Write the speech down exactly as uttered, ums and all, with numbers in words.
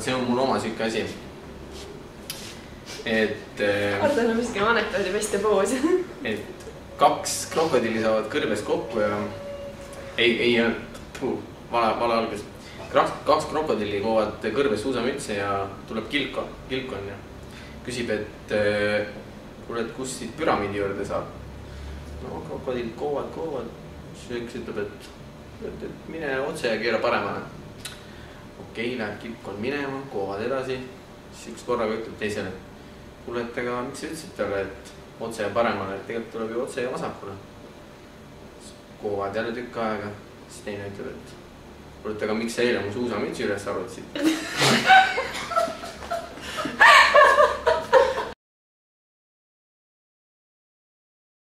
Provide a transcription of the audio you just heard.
see on mul oma siuke asi. Et... Ardo on miski anekdoodi veste poos. Et kaks krokodilli saavad kõrves kokku ja... Ei, ei, tuu, vale, vale algus. Kaks krokodilli koovad kõrves suusamütse ja tuleb kilko, kilkon ja küsib, et kuule, et kus siit püramiidi juurde saab. No, krokodillid koovad, koovad. Siis üks ütleb, et, et, et mine otse ja keera paremale. Okei, läheb kilkon minema, koovad edasi. Siis üks korraga ütleb teisele, kuule, et aga miks sa ütlesid talle, et otse ja paremale, et tegelikult tuleb ju otse ja vasakule. Koovad jälle tükk aega, siis teine ütleb, et kuule, et aga miks sa eile mu suusamütsi üles arvutasid?